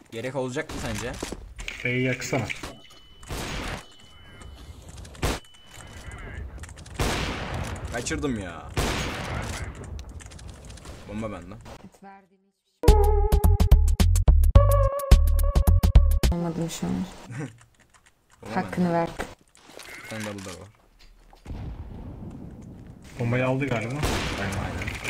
Gerek olacak mı sence? B'yi yaksana. Kaçırdım ya. Bomba bende. Verdiğim hiçbir şey olmadı şu an. Bomba Hakkını bende. ver. Bir tane double door var. Bombayı aldı galiba. Aynen.